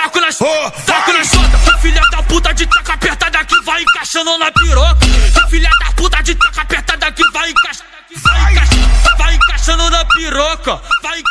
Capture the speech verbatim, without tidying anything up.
taco na oh, taco na chota. Filha da puta de taca apertada que vai encaixando na piroca. Filha da puta de taca apertada que vai encaixando, vai encaixando, vai encaixando na piroca. Vai